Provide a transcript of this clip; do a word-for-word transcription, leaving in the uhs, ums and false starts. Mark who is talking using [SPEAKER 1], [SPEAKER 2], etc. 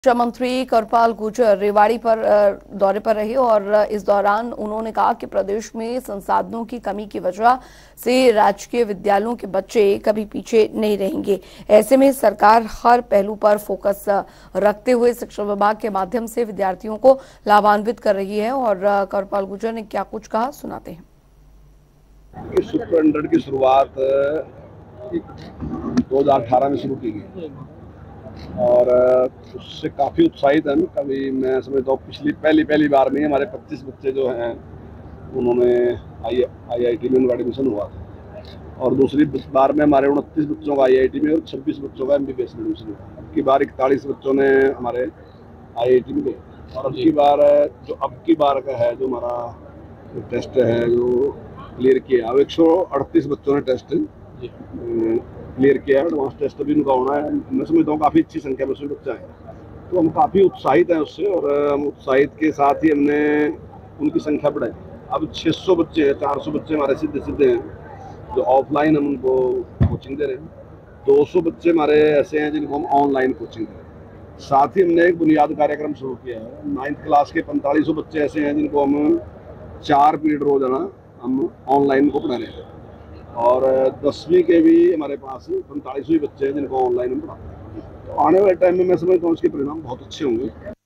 [SPEAKER 1] शिक्षा मंत्री कृपाल गुर्जर रेवाड़ी पर दौरे पर रहे और इस दौरान उन्होंने कहा कि प्रदेश में संसाधनों की कमी की वजह से राजकीय विद्यालयों के बच्चे कभी पीछे नहीं रहेंगे। ऐसे में सरकार हर पहलू पर फोकस रखते हुए शिक्षा विभाग के माध्यम से विद्यार्थियों को लाभान्वित कर रही है। और कृपाल गुर्जर ने क्या कुछ कहा, सुनाते हैं।
[SPEAKER 2] सुपर हंड्रेड की शुरुआत दो हजार अठारह में शुरू की गई और उससे काफ़ी उत्साहित हैं। कभी मैं समझता हूँ पिछली पहली पहली बार में हमारे पच्चीस बच्चे जो हैं उन्होंने आई आई आई टी में उनका एडमिशन हुआ था और दूसरी बार में हमारे उनतीस बच्चों का आई आई टी में और छब्बीस बच्चों का एम बी बी एस में एडमिशन हुआ। अब की बार इकतालीस बच्चों ने हमारे आई आई टी में गए और अब की बार जो अब की बार का है जो हमारा टेस्ट है जो क्लियर किया, अब एक सौ अड़तीस बच्चों ने टेस्ट क्लियर किया है। एडवांस टेस्ट भी उनका होना है। मैं समझता हूँ काफ़ी अच्छी संख्या में उसमें बच्चा है, तो हम काफ़ी उत्साहित हैं उससे और हम उत्साहित के साथ ही हमने उनकी संख्या बढ़ाई। अब छह सौ बच्चे हैं, चार सौ बच्चे हमारे सीधे सीधे हैं जो ऑफलाइन हम उनको कोचिंग दे रहे हैं। दो सौ बच्चे हमारे ऐसे हैं जिनको हम ऑनलाइन कोचिंग दे रहे हैं। साथ ही हमने एक बुनियाद कार्यक्रम शुरू किया है। नाइन्थ क्लास के पैंतालीस सौ बच्चे ऐसे हैं जिनको हम चार पीरियड रोजाना हम ऑनलाइन को पढ़ा रहे हैं और दसवीं के भी हमारे पास पैंतालीस बच्चे हैं जिनको ऑनलाइन हम पढ़ाते हैं। तो आने वाले टाइम में मैं समझता हूँ उसके परिणाम बहुत अच्छे होंगे।